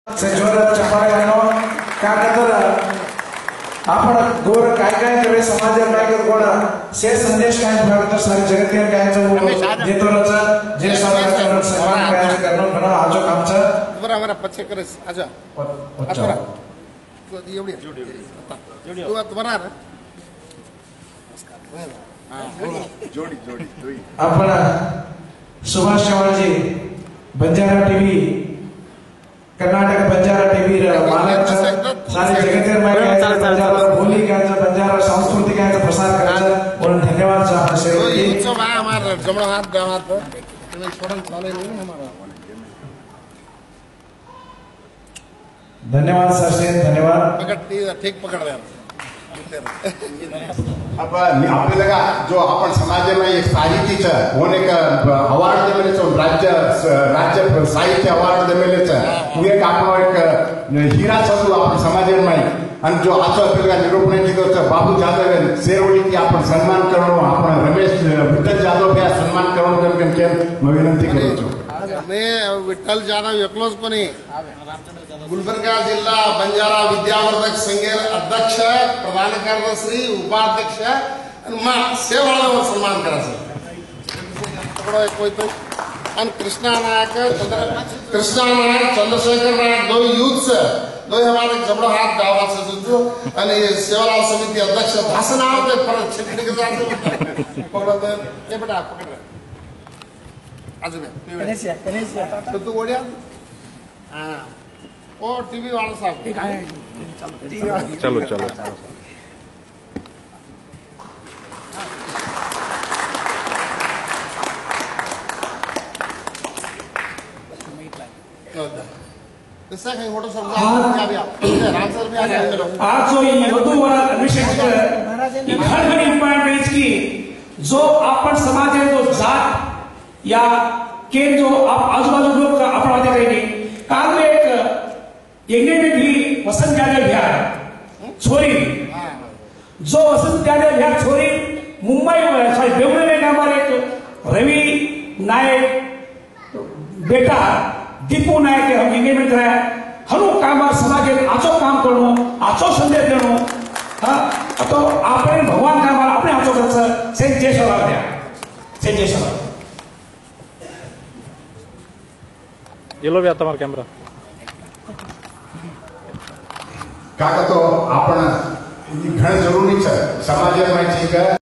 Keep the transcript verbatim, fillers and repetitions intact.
जोरात चपाळ्यानो का तर आपण गोर काय काय करे समाज काय कोण से संदेश काय भारत सारे जगत काय देतो रच जे समाज सन्मान काय करणं घणं आजो काम छ बरोबर पछे करे आजा आता एवढी जोडी तू आता बरा ना जोडी जोडी आपण सुभाष चव्हाणजी बंजारा टीव्ही कर्नाटक बंजारा टीव्ही मालक सारे जगत बंजारा बोली काय बंजारा संस्कृती काय प्रसार करायचा म्हणून धन्यवाद साहब से उत्सव है हमारा जमणो हाथ डावा हाथ तुम्हें छोड़न चाले नहीं हमारा धन्यवाद सर से धन्यवाद पकड़ ठीक पकड़ रहे अब आपल्याला का जो आपण समाजामध्ये एक साहित्यीचा होने का अवार्ड देमेले छो राज्य राज्य साहित्य अवार्ड देमेले छ उ एक आपण एक हीरा छो आपण समाजामध्ये आणि जो आजो आपल्याला निरूपण कीधो छ बाबू जाधव सेरोडी की आपण सन्मान करणो आपण रमेश विठ्ठल जाधव पे सन्मान करणो केम केम मैं विनंती करू छो मैं विठ्ठल जाधव एकलोच कोणी गुलबर्गा जिल्हा बंजारा विद्यावर्धक संघेर अध्यक्ष प्रधान कार्यदर्शी उपाध्यक्ष आणि मा सेवाळावर सन्मान करायचं पकडो कोई तो आणि कृष्णा नायक कृष्णा नायक चंद्रशेखर नायक दो यूथ से दो हमारे जबड़ो हाथ डावा से जो आणि सेवालाल समिति अध्यक्ष भाषण आवते पर छिटके के जाते पकडो तो ये बेटा पकड़ आज में कनेसिया कनेसिया तो तू ओडिया हां ओ टीवी वाला साहब चलो चलो इससे कहीं फोटो सब क्या भी आप राम सर भी आ गए आज जो ये वधु वाला विषय की हर इंपॉर्टेंट की जो आपण समाज है जो जात या के जो आप आजूबाजू लोग आपण वादे करेंगे काल में एक यज्ञ में भी वसंत जादव बिहार छोरी जो वसंत जादव बिहार छोरी मुंबई में सॉरी बेवड़े में नाम एक रवि नायक बेटा दीपू नायक हम एंगेजमेंट रहा हनु काम समाज आचो काम करो आचो संदेश देनो हाँ तो आपने भगवान काम अपने आचो कर से जय सवाल दिया से जय सवाल ये लो भी आता हमारा कैमरा काका तो आपण घण जरूरी है समाज में ठीक है।